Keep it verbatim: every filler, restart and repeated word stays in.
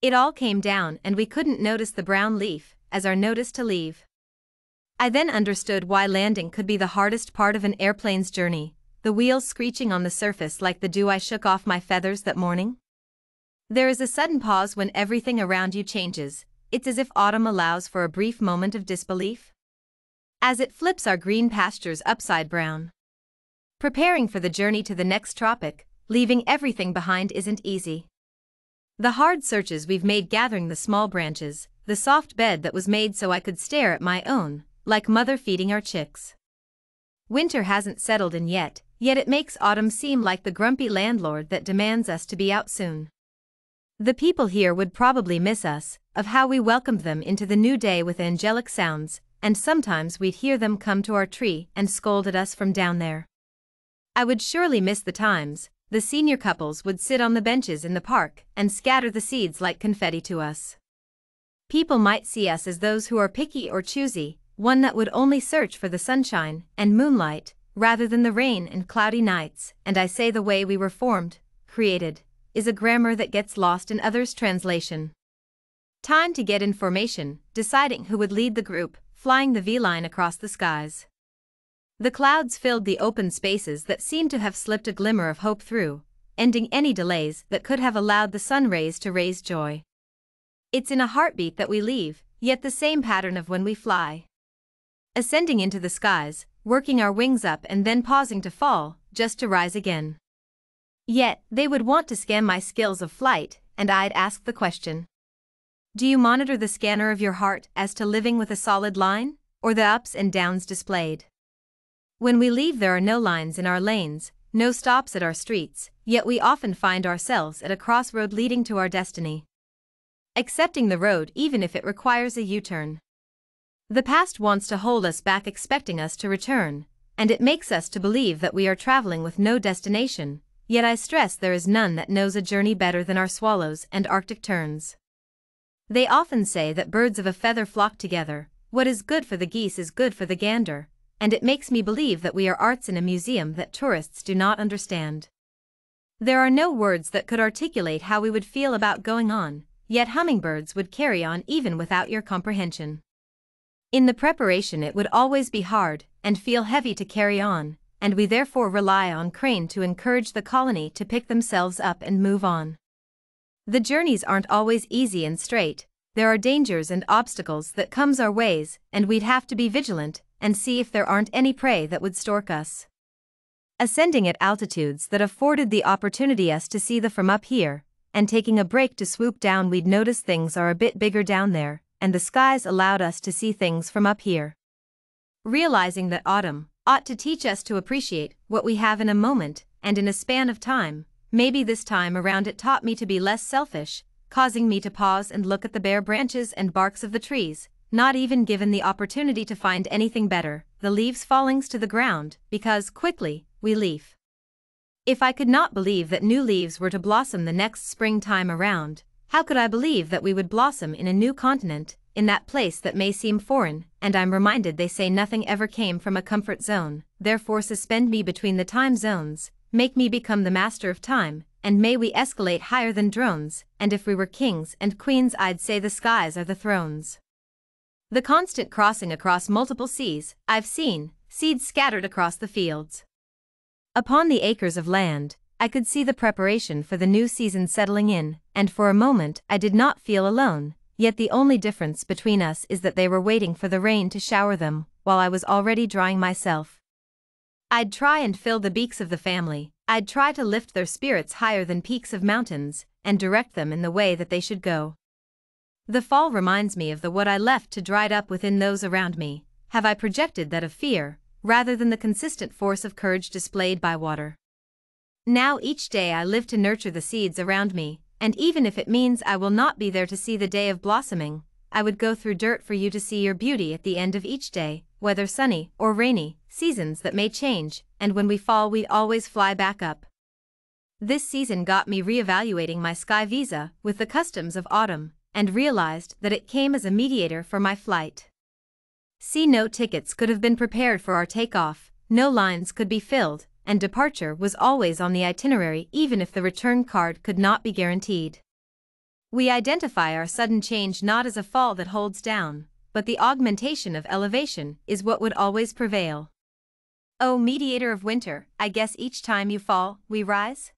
It all came down and we couldn't notice the brown leaf as our notice to leave. I then understood why landing could be the hardest part of an airplane's journey, the wheels screeching on the surface like the dew I shook off my feathers that morning. There is a sudden pause when everything around you changes. It's as if autumn allows for a brief moment of disbelief, as it flips our green pastures upside brown. Preparing for the journey to the next tropic, leaving everything behind isn't easy. The hard searches we've made gathering the small branches, the soft bed that was made so I could stare at my own, like mother feeding our chicks. Winter hasn't settled in yet, yet it makes autumn seem like the grumpy landlord that demands us to be out soon. The people here would probably miss us, of how we welcomed them into the new day with angelic sounds, and sometimes we'd hear them come to our tree and scold at us from down there. I would surely miss the times the senior couples would sit on the benches in the park and scatter the seeds like confetti to us. People might see us as those who are picky or choosy, one that would only search for the sunshine and moonlight, rather than the rain and cloudy nights, and I say the way we were formed, created, is a grammar that gets lost in others' translation. Time to get information, deciding who would lead the group, flying the V-line across the skies. The clouds filled the open spaces that seemed to have slipped a glimmer of hope through, ending any delays that could have allowed the sun rays to raise joy. It's in a heartbeat that we leave, yet the same pattern of when we fly. Ascending into the skies, working our wings up and then pausing to fall, just to rise again. Yet, they would want to scan my skills of flight, and I'd ask the question. Do you monitor the scanner of your heart as to living with a solid line, or the ups and downs displayed? When we leave there are no lines in our lanes, no stops at our streets, yet we often find ourselves at a crossroad leading to our destiny. Accepting the road even if it requires a U-turn. The past wants to hold us back expecting us to return, and it makes us to believe that we are traveling with no destination. Yet I stress there is none that knows a journey better than our swallows and Arctic terns. They often say that birds of a feather flock together, what is good for the geese is good for the gander, and it makes me believe that we are arts in a museum that tourists do not understand. There are no words that could articulate how we would feel about going on, yet hummingbirds would carry on even without your comprehension. In the preparation it would always be hard, and feel heavy to carry on, and we therefore rely on Crane to encourage the colony to pick themselves up and move on. The journeys aren't always easy and straight, there are dangers and obstacles that comes our ways, and we'd have to be vigilant, and see if there aren't any prey that would stalk us. Ascending at altitudes that afforded the opportunity us to see the from up here, and taking a break to swoop down we'd notice things are a bit bigger down there, and the skies allowed us to see things from up here. Realizing that autumn ought to teach us to appreciate what we have in a moment, and in a span of time, maybe this time around it taught me to be less selfish, causing me to pause and look at the bare branches and barks of the trees, not even given the opportunity to find anything better, the leaves fallings to the ground, because, quickly, we leaf. If I could not believe that new leaves were to blossom the next springtime around, how could I believe that we would blossom in a new continent, in that place that may seem foreign, and I'm reminded they say nothing ever came from a comfort zone, therefore suspend me between the time zones, make me become the master of time, and may we escalate higher than drones, and if we were kings and queens I'd say the skies are the thrones. The constant crossing across multiple seas, I've seen, seeds scattered across the fields. Upon the acres of land, I could see the preparation for the new season settling in, and for a moment I did not feel alone. Yet the only difference between us is that they were waiting for the rain to shower them, while I was already drying myself. I'd try and fill the beaks of the family, I'd try to lift their spirits higher than peaks of mountains, and direct them in the way that they should go. The fall reminds me of the what I left to dried up within those around me, have I projected that of fear, rather than the consistent force of courage displayed by water. Now each day I live to nurture the seeds around me, and even if it means I will not be there to see the day of blossoming, I would go through dirt for you to see your beauty at the end of each day, whether sunny or rainy, seasons that may change, and when we fall we always fly back up. This season got me re-evaluating my sky visa with the customs of autumn, and realized that it came as a mediator for my flight. See, no tickets could have been prepared for our takeoff, no lines could be filled, and departure was always on the itinerary even if the return card could not be guaranteed. We identify our sudden change not as a fall that holds down, but the augmentation of elevation is what would always prevail. O mediator of winter, I guess each time you fall, we rise?